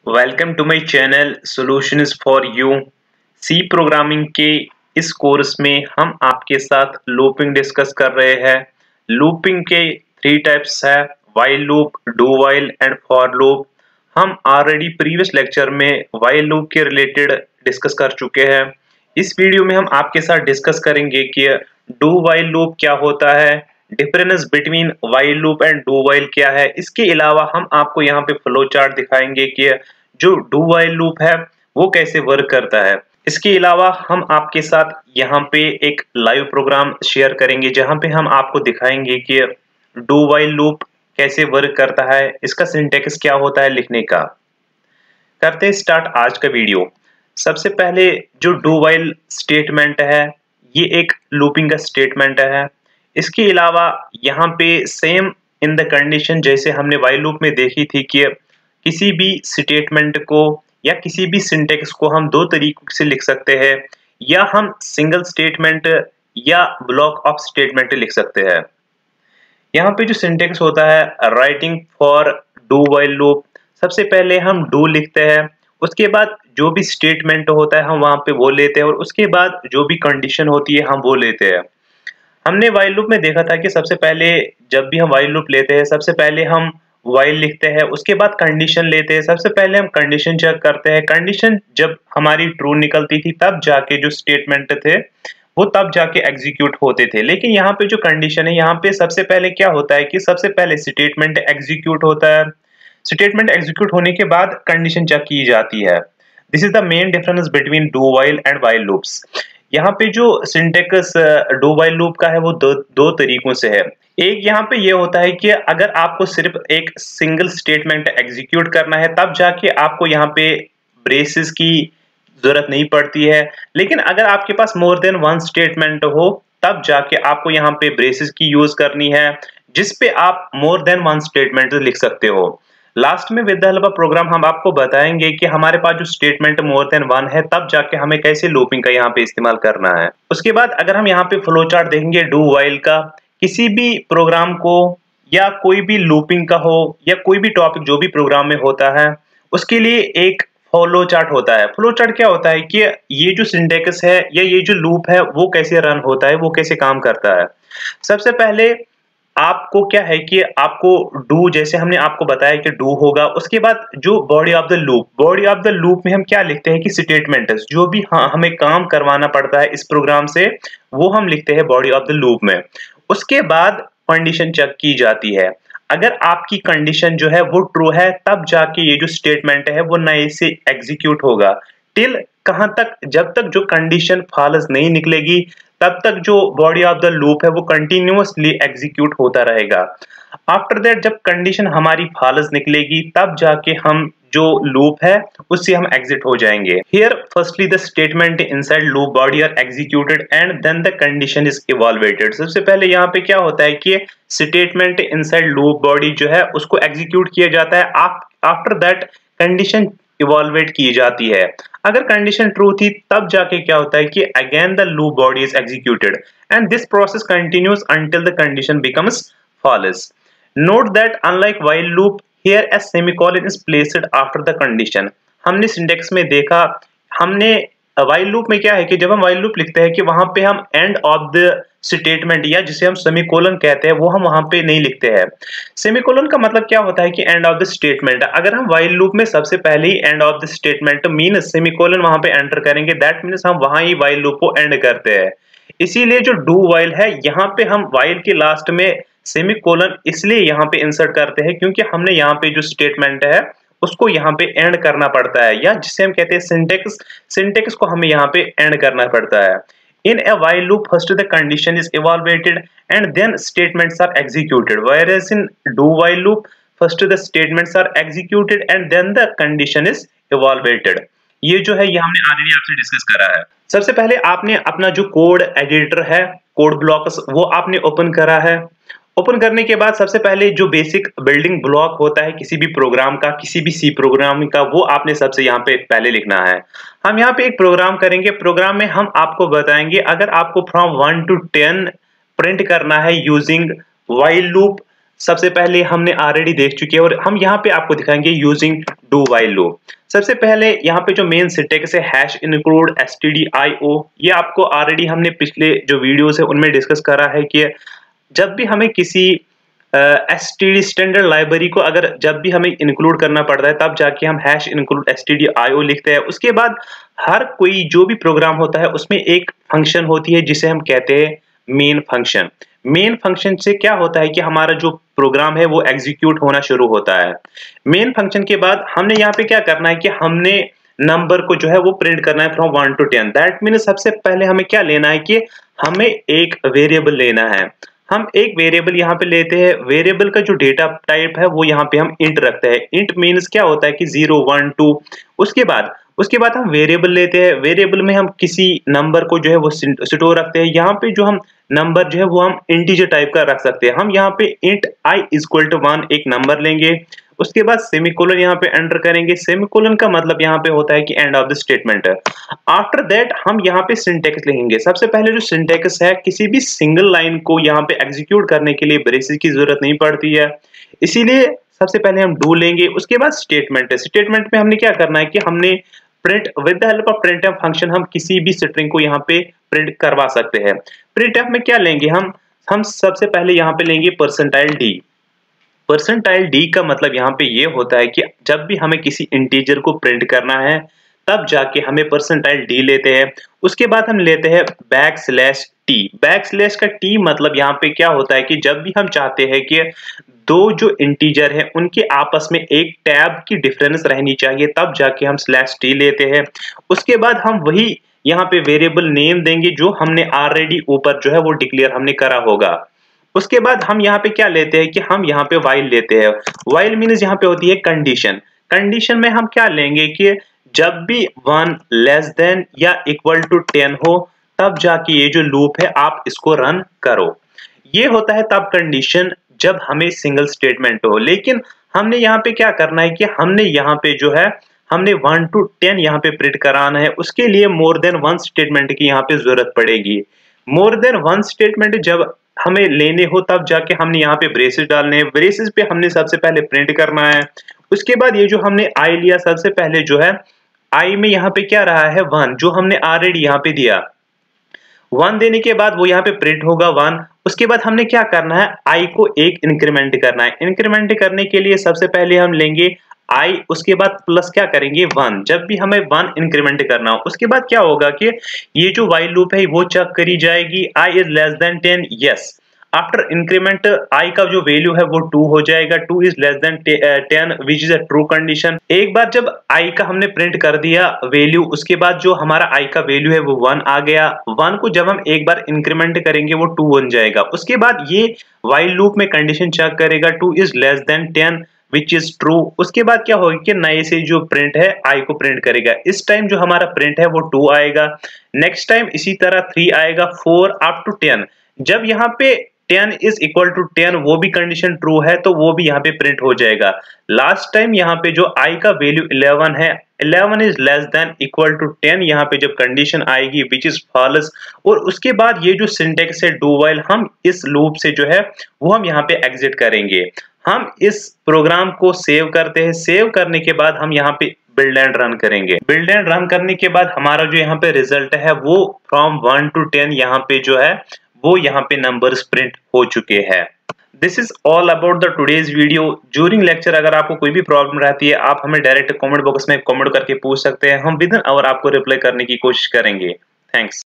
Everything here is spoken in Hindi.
Welcome to my channel solutions for you. C programming के इस कोर्स में हम आपके साथ लूपिंग डिस्कस कर रहे हैं। लूपिंग के थ्री टाइप्स है, while loop, do while and for loop. हम ऑलरेडी प्रीवियस लेक्चर में व्हाइल लूप के रिलेटेड डिस्कस कर चुके हैं। इस वीडियो में हम आपके साथ डिस्कस करेंगे कि डू व्हाइल लूप क्या होता है, difference between while loop and do while क्या है। इसके अलावा हम आपको यहाँ पे फ्लो चार्ट दिखाएंगे कि जो डू व्हाइल लूप है वो कैसे वर्क करता है। इसके अलावा हम आपके साथ यहाँ पे एक लाइव प्रोग्राम शेयर करेंगे जहाँ पे हम आपको दिखाएंगे कि डू व्हाइल लूप कैसे वर्क करता है, इसका सिंटैक्स क्या होता है लिखने का। करते हैं स्टार्ट आज का वीडियो। सबसे पहले जो डू व्हाइल स्टेटमेंट है ये एक लूपिंग का स्टेटमेंट है। इसके अलावा यहाँ पे सेम इन द कंडीशन जैसे हमने व्हाइल लूप में देखी थी कि किसी भी स्टेटमेंट को या किसी भी सिंटैक्स को हम दो तरीकों से लिख सकते हैं, या हम सिंगल स्टेटमेंट या ब्लॉक ऑफ स्टेटमेंट लिख सकते हैं। यहाँ पे जो सिंटैक्स होता है writing for do while loop, सबसे पहले हम डू लिखते हैं, उसके बाद जो भी स्टेटमेंट होता है हम वहां पे वो लेते हैं और उसके बाद जो भी कंडीशन होती है हम वो लेते हैं। हमने व्हाइल लूप में देखा था कि सबसे पहले जब भी हम व्हाइल लूप लेते हैं सबसे पहले हम व्हाइल लिखते हैं, उसके बाद कंडीशन लेते हैं। सबसे पहले हम कंडीशन चेक करते हैं, कंडीशन जब हमारी ट्रू निकलती थी तब जाके जो स्टेटमेंट थे वो तब जाके एग्जीक्यूट होते थे। लेकिन यहाँ पे जो कंडीशन है यहाँ पे सबसे पहले क्या होता है कि सबसे पहले स्टेटमेंट एग्जीक्यूट होता है, स्टेटमेंट एग्जीक्यूट होने के बाद कंडीशन चेक की जाती है। This is the main difference between do while and while loops. यहाँ पे जो सिंटैक्स डू व्हाइल लूप का है वो दो तरीकों से है। एक यहाँ पे ये होता है कि अगर आपको सिर्फ एक सिंगल स्टेटमेंट एग्जीक्यूट करना है तब जाके आपको यहाँ पे ब्रेसेस की जरूरत नहीं पड़ती है। लेकिन अगर आपके पास मोर देन वन स्टेटमेंट हो तब जाके आपको यहाँ पे ब्रेसेस की यूज करनी है, जिसपे आप मोर देन वन स्टेटमेंट लिख सकते हो। लास्ट में with the help of program हम आपको बताएंगे कि हमारे पास जो स्टेटमेंट मोर देन वन है तब जाके हमें कैसे लूपिंग का यहाँ पे इस्तेमाल करना है। उसके बाद अगर हम यहाँ पे फ्लो चार्ट देखेंगे डू व्हाइल का, किसी भी प्रोग्राम को या कोई भी लूपिंग का हो या कोई भी टॉपिक जो भी प्रोग्राम में होता है उसके लिए एक फ्लो चार्ट होता है। फ्लो चार्ट क्या होता है कि ये जो सिंटैक्स है या ये जो लूप है वो कैसे रन होता है, वो कैसे काम करता है। सबसे पहले आपको क्या है कि आपको डू, जैसे हमने आपको बताया कि डू होगा, उसके बाद जो body of the loop, body of the loop में हम क्या लिखते हैं कि स्टेटमेंट जो भी हमें काम करवाना पड़ता है इस प्रोग्राम से वो हम लिखते हैं बॉडी ऑफ द लूप में। उसके बाद कंडीशन चेक की जाती है, अगर आपकी कंडीशन जो है वो ट्रू है तब जाके ये जो स्टेटमेंट है वो नए से एग्जीक्यूट होगा। टिल कहां तक, जब तक जो कंडीशन फॉल्स नहीं निकलेगी तब तक जो बॉडी ऑफ द लूप है वो कंटिन्यूअसली एग्जीक्यूट होता रहेगा। आफ्टर दैट जब कंडीशन हमारी फॉल्स निकलेगी तब जाके हम जो लूप है उससे हम एग्जिट हो जाएंगे। Here firstly the statement inside loop body are executed and then the condition is evaluated. सबसे पहले यहाँ पे क्या होता है कि स्टेटमेंट इनसाइड लूप बॉडी जो है उसको एग्जीक्यूट किया जाता है, आफ्टर दैट कंडीशन इवॉल्वेट की जाती है। अगर कंडीशन ट्रू थी तब जाके क्या होता है कि again the loop body is executed and this process continues until the condition becomes false. Note that unlike while loop here a semicolon is placed after the condition. हमने सिंटैक्स में देखा, हमने व्हाइल लूप में क्या है कि जब हम व्हाइल लूप लिखते हैं कि वहां पे हम एंड ऑफ द स्टेटमेंट या जिसे हम सेमीकोलन कहते हैं वो हम वहां पे नहीं लिखते हैं। सेमीकोलन का मतलब क्या होता है कि एंड ऑफ द स्टेटमेंट। अगर हम व्हाइल लूप में सबसे पहले ही end of the statement mean semicolon वहां पे एंटर करेंगे, दैट मीन्स हम वहां ही व्हाइल लूप को एंड करते हैं। इसीलिए जो डू व्हाइल है यहाँ पे हम व्हाइल के लास्ट में सेमीकोलन इसलिए यहाँ पे इंसर्ट करते हैं क्योंकि हमने यहाँ पे जो स्टेटमेंट है उसको यहाँ पे एंड करना पड़ता है, या जिसे हम कहते हैं सिंटैक्स, सिंटैक्स को हमें यहाँ पे एंड करना पड़ता है। In a while loop, first the condition is evaluated and then statements are executed. Whereas in do while loop, first the statements are executed and then the condition is evaluated. ये जो है ये हमने ऑलरेडी आपसे डिस्कस करा है। सबसे पहले आपने अपना जो कोड एडिटर है, कोड ब्लॉक्स, वो आपने ओपन करा है। ओपन करने के बाद सबसे पहले जो बेसिक बिल्डिंग ब्लॉक होता है किसी भी प्रोग्राम का, किसी भी सी प्रोग्रामिंग का, वो आपने सबसे यहाँ पे पहले लिखना है। हम यहाँ पे एक प्रोग्राम करेंगे, प्रोग्राम में हम आपको बताएंगे अगर आपको फ्रॉम 1 to 10 प्रिंट करना है यूजिंग व्हाइल लूप, सबसे पहले हमने ऑलरेडी देख चुके हैं और हम यहाँ पे आपको दिखाएंगे यूजिंग डू व्हाइल लूप। सबसे पहले यहाँ पे जो मेन सिंटैक्स है हैश इंक्लूड stdio, ये आपको ऑलरेडी हमने पिछले जो वीडियोस है उनमें डिस्कस करा है कि जब भी हमें किसी std स्टैंडर्ड लाइब्रेरी को अगर जब भी हमें इंक्लूड करना पड़ता है तब जाके हम हैश इंक्लूड stdio लिखते हैं। उसके बाद हर कोई जो भी प्रोग्राम होता है उसमें एक फंक्शन होती है जिसे हम कहते हैं मेन फंक्शन। मेन फंक्शन से क्या होता है कि हमारा जो प्रोग्राम है वो एग्जीक्यूट होना शुरू होता है। मेन फंक्शन के बाद हमने यहाँ पे क्या करना है कि हमने नंबर को जो है वो प्रिंट करना है फ्रॉम 1 to 10। दैट मीन सबसे पहले हमें क्या लेना है कि हमें एक वेरिएबल लेना है। हम एक वेरिएबल यहाँ पे लेते हैं। वेरिएबल का जो डेटा टाइप है वो यहाँ पे हम इंट रखते हैं। इंट मीन्स क्या होता है कि 0 1 2। उसके बाद हम वेरिएबल लेते हैं। वेरिएबल में हम किसी नंबर को जो है वो स्टोर रखते हैं। यहाँ पे जो हम नंबर जो है वो हम इंटीजर टाइप का रख सकते हैं। हम यहाँ पे इंट i = 1 एक नंबर लेंगे। उसके बाद सेमीकोलन यहाँ पे एंटर करेंगे। सेमीकोलन का मतलब यहाँ पे होता है कि एंड ऑफ द स्टेटमेंट है। आफ्टर दैट हम यहाँ पे सिंटैक्स लिखेंगे। सबसे पहले जो सिंटैक्स है, किसी भी सिंगल लाइन को यहाँ पे एग्जीक्यूट करने के लिए ब्रेसेस की जरूरत नहीं पड़ती है, इसीलिए सबसे पहले हम डू लेंगे। उसके बाद स्टेटमेंट है। स्टेटमेंट में हमने क्या करना है कि हमने print with the help of printf function हम किसी भी स्ट्रिंग को यहाँ पे प्रिंट करवा सकते हैं। printf में क्या लेंगे हम सबसे पहले यहाँ पे लेंगे %d। %d का मतलब यहाँ पे ये होता है कि जब भी हमें किसी इंटीजर को प्रिंट करना है तब जाके हमें %d लेते हैं। उसके बाद हम लेते हैं \t। \t का मतलब यहाँ पे क्या होता है कि जब भी हम चाहते हैं कि दो जो इंटीजर है उनके आपस में एक टैब की डिफरेंस रहनी चाहिए तब जाके हम /t लेते हैं। उसके बाद हम वही यहाँ पे वेरिएबल नेम देंगे जो हमने ऑलरेडी ऊपर जो है वो डिक्लेयर हमने करा होगा। उसके बाद हम यहाँ पे क्या लेते हैं कि हम यहाँ पे while लेते हैं। while मीन्स यहाँ पे होती है कंडीशन। कंडीशन में हम क्या लेंगे कि जब भी 1 लेस देन या इक्वल टू 10 हो तब जाके ये जो लूप है आप इसको रन करो। ये होता है तब कंडीशन जब हमें सिंगल स्टेटमेंट हो। लेकिन हमने यहाँ पे क्या करना है कि हमने यहाँ पे जो है हमने 1 to 10 यहाँ पे प्रिंट कराना है। उसके लिए मोर देन 1 स्टेटमेंट की यहाँ पे जरूरत पड़ेगी। मोर देन 1 स्टेटमेंट जब हमें लेने हो तब जाके हमने यहाँ पे ब्रेसेस डालने हैं। ब्रेसेस पे हमने सबसे पहले प्रिंट करना है। उसके बाद ये जो हमने आई लिया, सबसे पहले जो है आई में यहाँ पे क्या रहा है 1, जो हमने ऑलरेडी यहाँ पे दिया। 1 देने के बाद वो यहाँ पे प्रिंट होगा 1। उसके बाद हमने क्या करना है, आई को एक इंक्रीमेंट करना है। इंक्रीमेंट करने के लिए सबसे पहले हम लेंगे आई, उसके बाद प्लस क्या करेंगे 1। जब भी हमें 1 इंक्रीमेंट करना हो उसके बाद क्या होगा कि ये जो व्हाइल लूप है वो चेक करी जाएगी i is less than 10। Yes, after increment i का जो वैल्यू है वो 2 हो जाएगा। 2 is less than 10 which is a true condition. एक बार जब i का हमने प्रिंट कर दिया वैल्यू, उसके बाद जो हमारा i का वैल्यू है वो 1 आ गया। 1 को जब हम एक बार इंक्रीमेंट करेंगे वो 2 बन जाएगा। उसके बाद ये व्हाइल लूप में कंडीशन चेक करेगा 2 is less than 10 which is true. उसके बाद क्या होगा कि नए से जो प्रिंट है i को प्रिंट करेगा। इस टाइम जो हमारा प्रिंट है वो 2 आएगा। नेक्स्ट टाइम इसी तरह 3 आएगा, 4 अप टू 10। जब यहाँ पे 10 is equal to 10 वो भी कंडीशन ट्रू है तो वो भी यहाँ पे प्रिंट हो जाएगा। लास्ट टाइम यहाँ पे जो i का वैल्यू 11 है, 11 is less than equal to 10 यहाँ पे जब कंडीशन आएगी विच इज फॉल्स। और उसके बाद ये जो सिंटैक्स है डू व्हाइल, हम इस लूप से जो है वो हम यहाँ पे एग्जिट करेंगे। हम इस प्रोग्राम को सेव करते हैं। सेव करने के बाद हम यहाँ पे बिल्ड एंड रन करेंगे। बिल्ड एंड रन करने के बाद हमारा जो यहाँ पे रिजल्ट है वो फ्रॉम 1 to 10 यहाँ पे जो है वो यहाँ पे नंबर्स प्रिंट हो चुके हैं। This is all about the today's video. During lecture अगर आपको कोई भी प्रॉब्लम रहती है आप हमें डायरेक्ट कमेंट बॉक्स में कमेंट करके पूछ सकते हैं। हम विद इन आवर आपको रिप्लाई करने की कोशिश करेंगे। थैंक्स।